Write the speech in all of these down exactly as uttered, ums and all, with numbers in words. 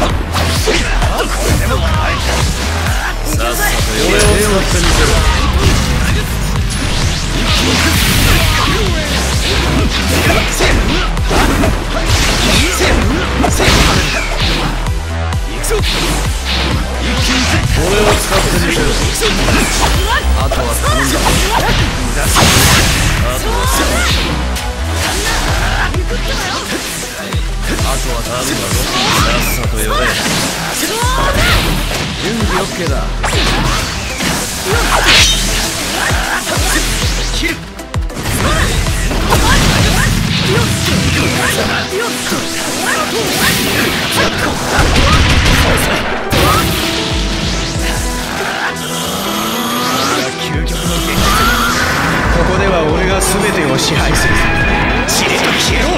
ここでは俺が全てを支配する。しれっと消えろ。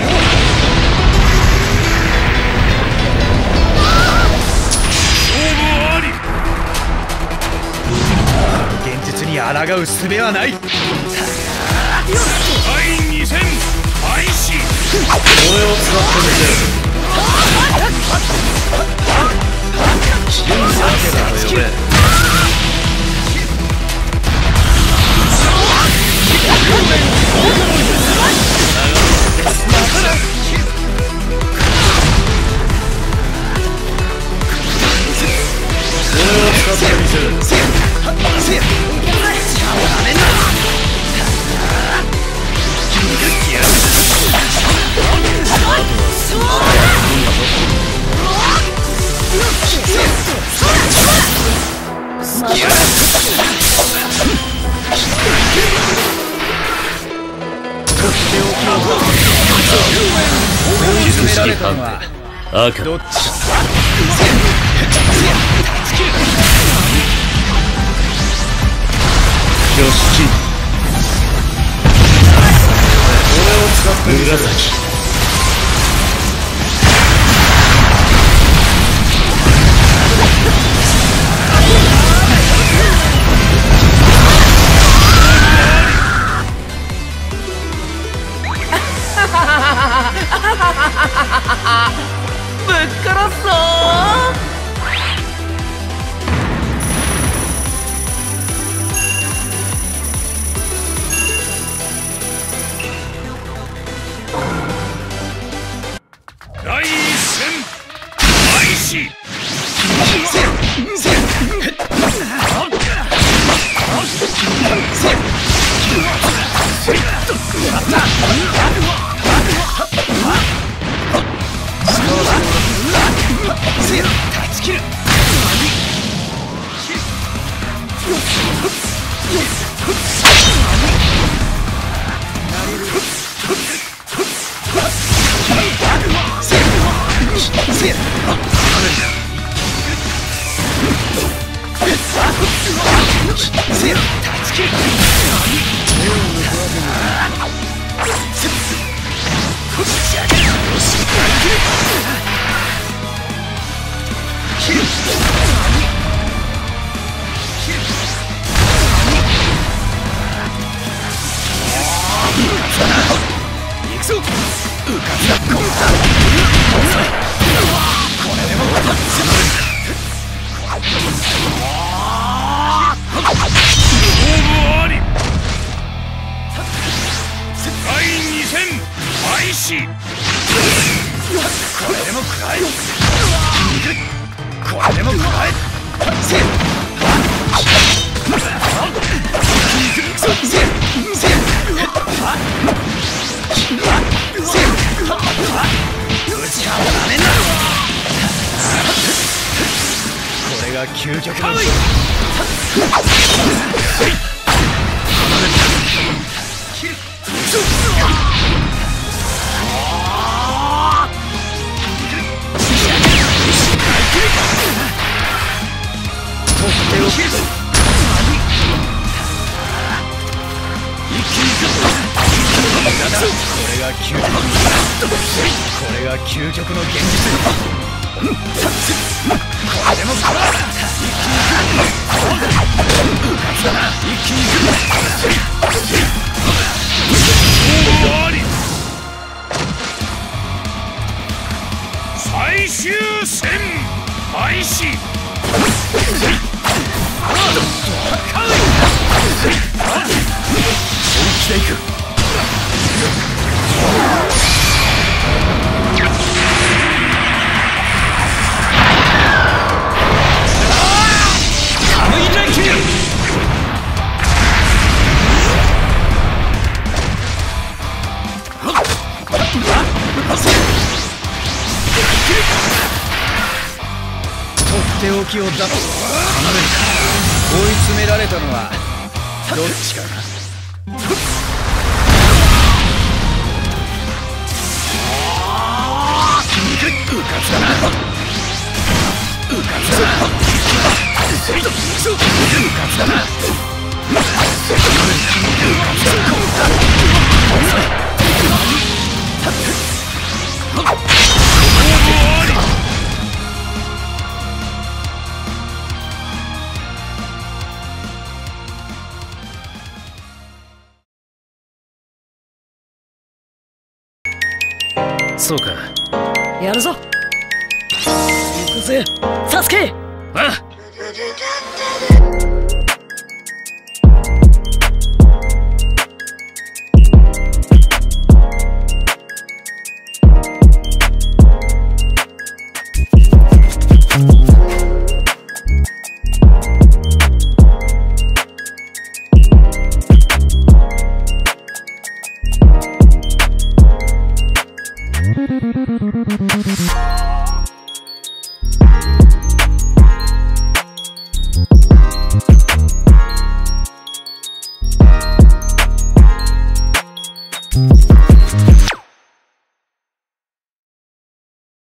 勝負あり。現実に抗う術はない。第二戦開始。俺を使ってみせる。準備だけだと呼べ。 赤どっちだ。 よし、俺を使って紫。 ぶっ殺すぞー。第一戦開始。断ち切る。しこれでも食らえこれでも食らえせ打ちはダメなこれが究極のこれが究極これが究極の現実これでも一気にだな一気に最終戦開始。本気でいく。カムイライキュー。とっておきを出す。離れるか。追い詰められたのはどっちかな。うかつだな。うかつだな。うかつだな。そうか。 やるぞ。行くぜ、サスケ。 ああ。 you